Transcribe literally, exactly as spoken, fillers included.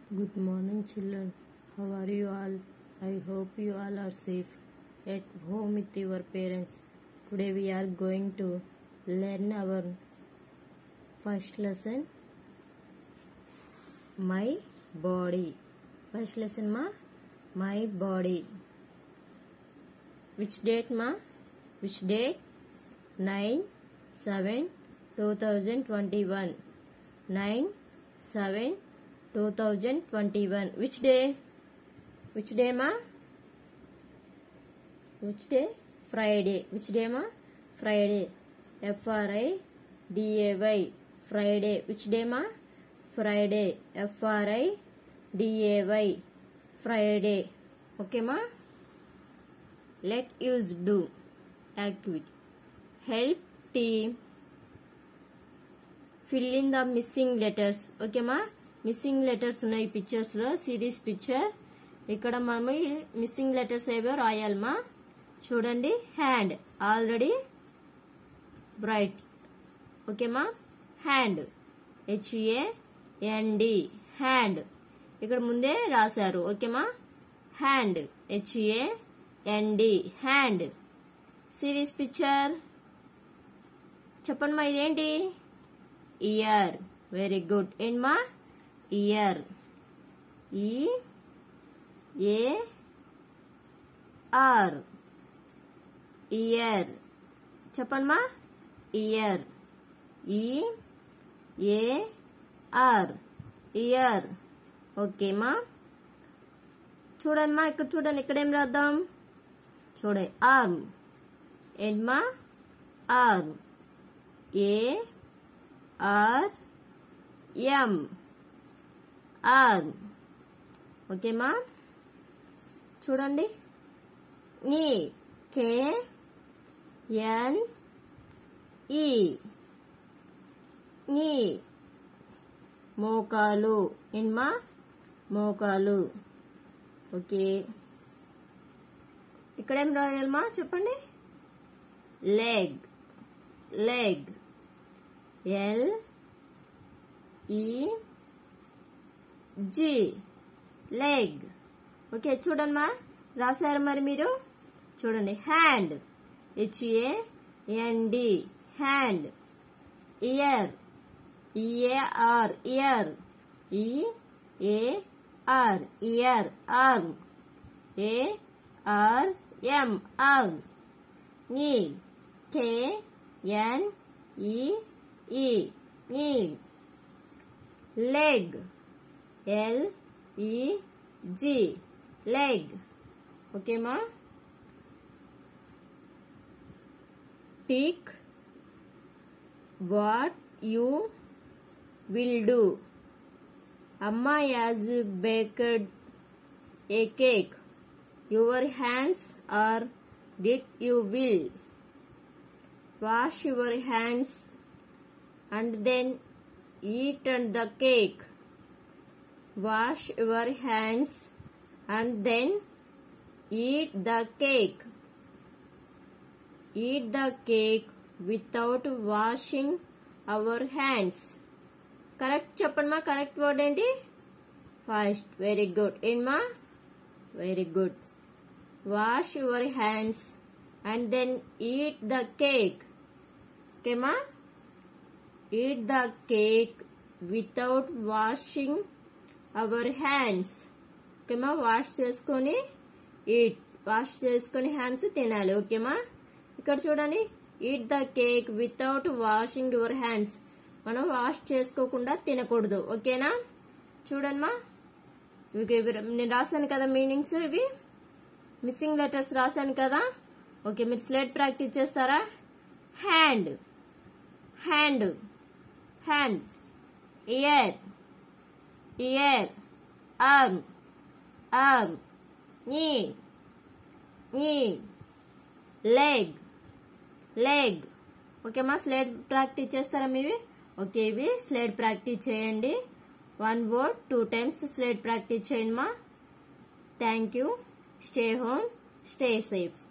Good morning, children. How are you all? I hope you all are safe at home with your parents. Today we are going to learn our first lesson, My Body. First lesson, ma, My Body. Which date, ma? Which date? nine seven two thousand twenty-one. nine seven two thousand twenty-one. Which day? Which day, ma? Which day? Friday. Which day, ma? Friday. F R I D A Y. Friday. Which day, ma? Friday. F R I D A Y. Friday. Okay, ma? Let us do activity. Help team fill in the missing letters. Okay, ma? Missing letters ఉన్నాయి pictures లో. See this picture. ఇక్కడ మనము missing letters ఏవో రాయాలి మా. చూడండి, hand already bright. Okay మా, hand H A N D hand ఇక్కడ ముందే రాశారు. ఓకే మా, hand H A N D hand. See this picture. చెప్పండి మా, ఇదేంటి? ఇయర్. Very good. ఏంటి మా? Year. E A R year. చెప్పండి మా, year. E A R year. Okay మా, చూడండి మా, ఇక్కడ చూడండి, ఇక్కడ ఏం రాద్దాం? చూడండి, ఆర్మ్. ఏంటి మా? Arm. A R M arm. Okay మా, చూడండి, నీ కే ఎన్ ఈ నీ మోకాలు. ఇన్మా మోకాలు. ఓకే, ఇక్కడేం రాయాలమ్మా? చెప్పండి. Leg. Leg L E G leg. Okay, చూడండి మా, రాశారు మరి మీరు. చూడండి, hand H A N D hand. Ear E A R ear. E A R ear arm. A R M arm. Knee K N E E knee. Leg L E G leg. Okay మా, tick what you will do. అమ్మా has baked a cake. Your hands are did you will. Wash your hands and then eat the cake. Wash your hands and then eat the cake. Eat the cake without washing our hands. Correct చెప్పండి మా, correct word ఏంటి? First. Very good. ఏం మా? Very good. Wash your hands and then eat the cake. Okay మా, eat the cake without washing our hands. ఓకేమా, wash చేసుకొని eat wash చేసుకొని hands తినాలి. ఓకేమా, ఇక్కడ చూడండి, eat the cake without washing your hands. మనం వాష్ చేసుకోకుండా తినకూడదు. ఓకేనా, చూడండి మా, నేను రాశాను కదా మీనింగ్స్. ఇవి మిస్సింగ్ లెటర్స్ రాశాను కదా. ఓకే, మీరు స్లేట్ ప్రాక్టీస్ చేస్తారా? Hand hand hand. Ear ear. Arm arm. Knee knee. Leg leg. Okay మా, స్లేట్ ప్రాక్టీస్ చేస్తారా మీవి? ఓకే, ఇవి స్లేట్ ప్రాక్టీస్ చేయండి. One word two times slate practice చేయండి మా. Thank you. Stay home, stay safe.